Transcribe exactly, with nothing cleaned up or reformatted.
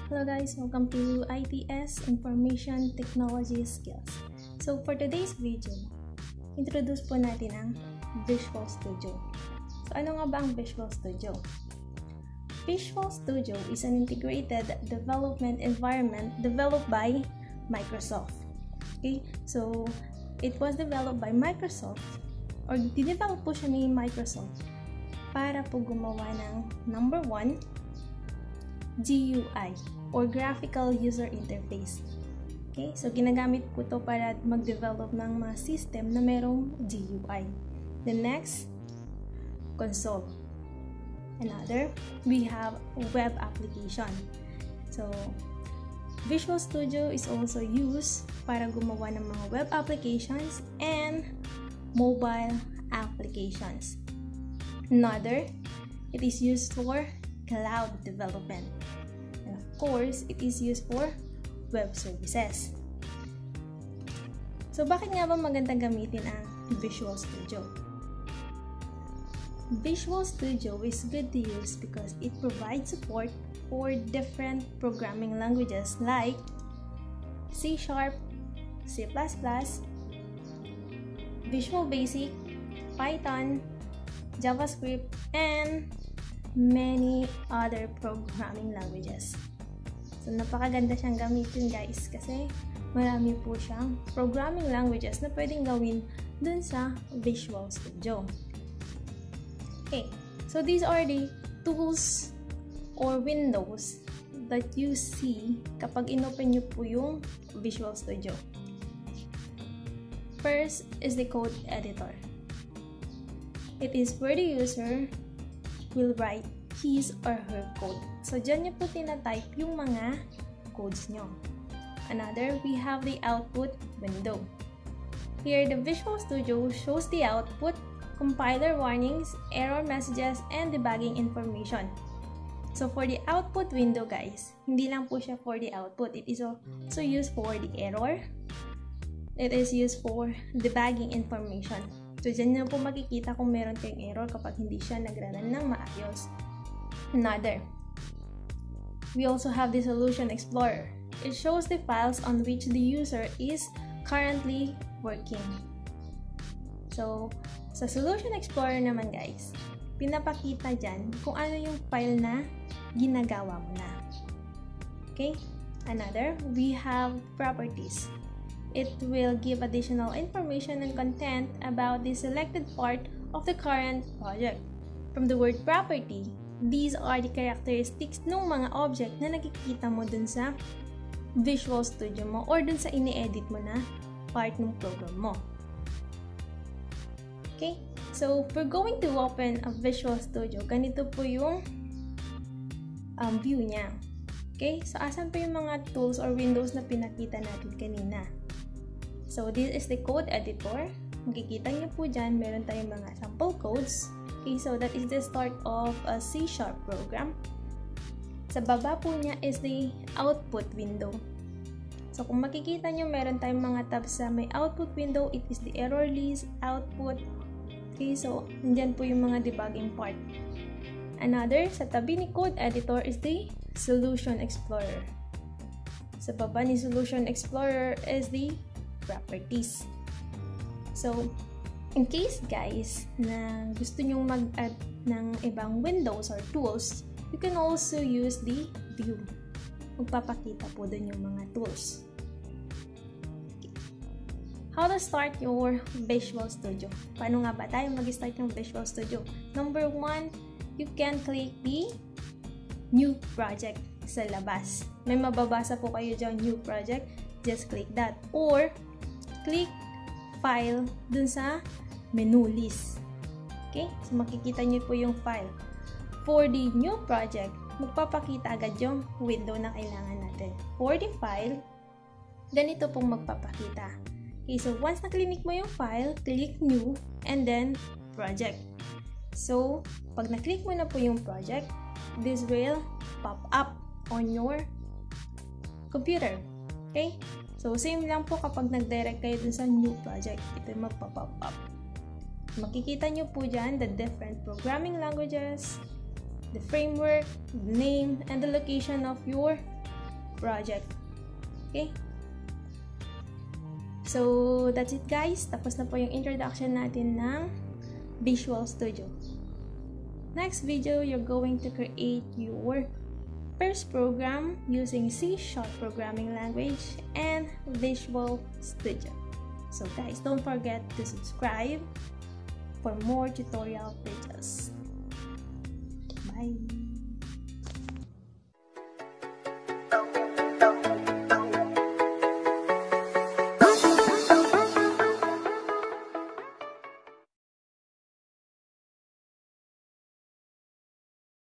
Hello guys, welcome to I T S Information Technology Skills. So for today's video, introduce po natin ang Visual Studio. So ano nga ba ang Visual Studio? Visual Studio is an integrated development environment developed by Microsoft. Okay, so it was developed by Microsoft or dinevelop po siya ni Microsoft para po gumawa ng number one, G U I or Graphical User Interface. Okay, so ginagamit po ito para mag-develop ng mga system na merong G U I. The next, console. Another, we have web application. So, Visual Studio is also used para gumawa ng mga web applications and mobile applications. Another, it is used for cloud development. And of course, it is used for web services. So, bakit nga ba magandang gamitin ang Visual Studio? Visual Studio is good to use because it provides support for different programming languages like C Sharp, C plus plus, Visual Basic, Python, JavaScript, and many other programming languages. So, napakaganda siyang gamitin guys kasi marami po siyang programming languages na pwedeng gawin dun sa Visual Studio. Okay, so these are the tools or windows that you see kapag inopen nyo po yung Visual Studio. First is the code editor. It is where the user will write his or her code. So, dyan nyo po tinatype yung mga codes nyo. Another, we have the output window. Here, the Visual Studio shows the output, compiler warnings, error messages, and debugging information. So, for the output window, guys, hindi lang po siya for the output. It is also used for the error. It is used for debugging information. So, dyan nyo po makikita kung meron kayong error kapag hindi siya nagraran ng maayos. Another, we also have the Solution Explorer. It shows the files on which the user is currently working. So, sa Solution Explorer naman guys, pinapakita dyan kung ano yung file na ginagawa mo na. Okay? Another, we have Properties. It will give additional information and content about the selected part of the current project. From the word property, these are the characteristics ng mga object na nakikita mo dun sa Visual Studio mo or dun sa ini-edit mo na part ng program mo. Okay? So, if we're going to open a Visual Studio, ganito po yung um, view niya. Okay? So, asan po yung mga tools or windows na pinakita natin kanina? So, this is the code editor. Makikita niyo po dyan, meron tayong mga sample codes. Okay, so that is the start of a C Sharp program. Sa baba po niya is the output window. So, kung makikita niyo, meron tayong mga tabs sa may output window. It is the error list, output. Okay, so, nandyan po yung mga debugging part. Another, sa tabi ni code editor is the Solution Explorer. Sa baba ni Solution Explorer is the Properties. So, in case guys na gusto nyong mag-add ng ibang windows or tools, you can also use the view. Magpapakita po dun yung mga tools. Okay. How to start your Visual Studio? Paano nga ba tayo mag-start yung Visual Studio? Number one, you can click the New Project sa labas. May mababasa po kayo dyan, New Project. Just click that. Or, click File dun sa menu list. Okay? So, makikita nyo po yung file. For the new project, magpapakita agad yung window na kailangan natin. For the file, ganito pong magpapakita. Okay, so once na-click mo yung file, click New, and then Project. So, pag na-click mo na po yung project, this will pop up on your computer. Okay? So, same lang po kapag nag-direct kayo dun sa new project. Ito yung magpa-pop up. Makikita nyo po dyan the different programming languages, the framework, the name, and the location of your project. Okay? So, that's it guys. Tapos na po yung introduction natin ng Visual Studio. Next video, you're going to create your first program using C Sharp programming language and Visual Studio. So guys, don't forget to subscribe for more tutorial videos. Bye!